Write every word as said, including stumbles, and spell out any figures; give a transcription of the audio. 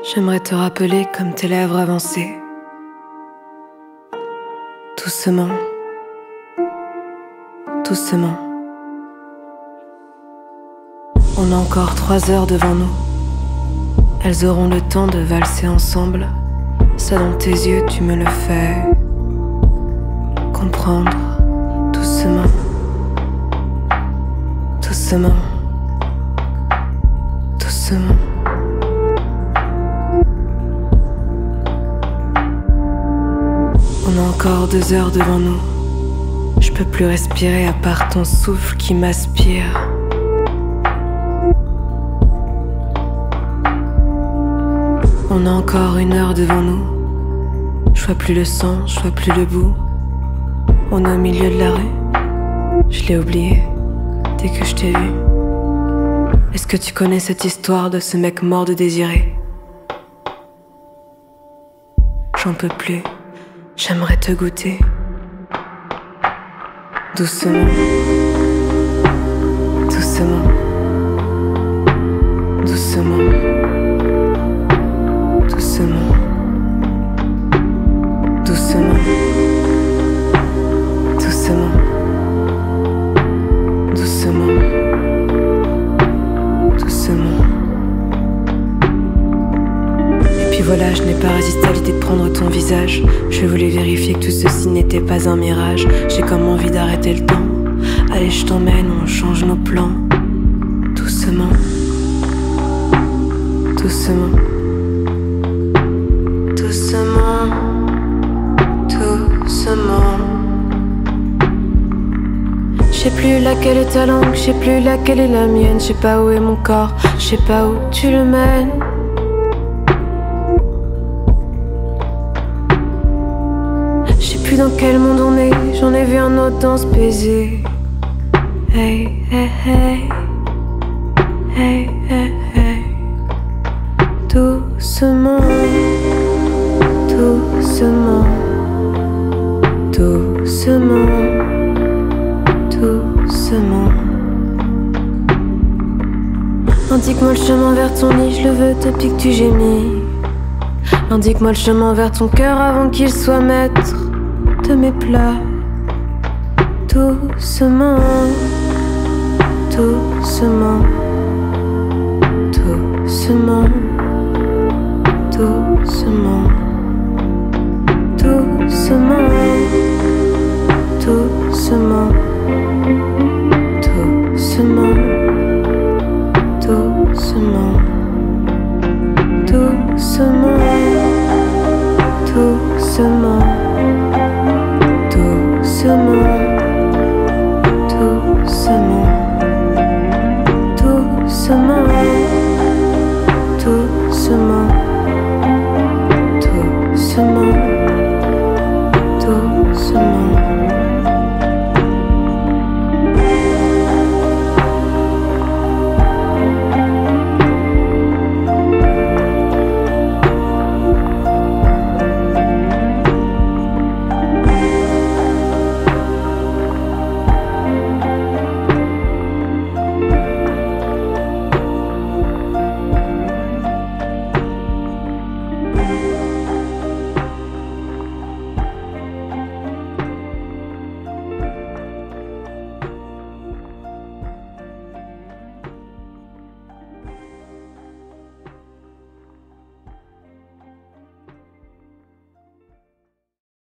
J'aimerais te rappeler comme tes lèvres avancées, doucement, doucement. On a encore trois heures devant nous. Elles auront le temps de valser ensemble. Ça dans tes yeux, tu me le fais comprendre. Doucement, doucement, doucement. On a encore deux heures devant nous. Je peux plus respirer à part ton souffle qui m'aspire. On a encore une heure devant nous. Je vois plus le sang, je vois plus le bout. On est au milieu de la rue. Je l'ai oublié dès que je t'ai vu. Est-ce que tu connais cette histoire de ce mec mort de désirer? J'en peux plus, j'aimerais te goûter. Doucement, doucement, doucement, doucement, doucement, doucement, doucement, doucement. Et puis voilà, je n'ai pas résisté à l'idée de prendre ton visage. Je voulais vérifier que tout ceci n'était pas un mirage. J'ai comme envie d'arrêter le temps. Allez, je t'emmène, on change nos plans. Doucement, doucement, doucement, doucement. Je sais plus laquelle est ta langue, je sais plus laquelle est la mienne. Je sais pas où est mon corps, je sais pas où tu le mènes. Je sais plus dans quel monde on est, j'en ai vu un autre dans ce baiser. Hey, hey, hey, hey, hey, hey. Doucement, doucement, doucement, doucement. Indique-moi le chemin vers ton lit, je le veux depuis que tu gémis. Indique-moi le chemin vers ton cœur avant qu'il soit maître de mes plats. Doucement, doucement, doucement, doucement, doucement, doucement, doucement, doucement, doucement, doucement, doucement, doucement, doucement, doucement, doucement.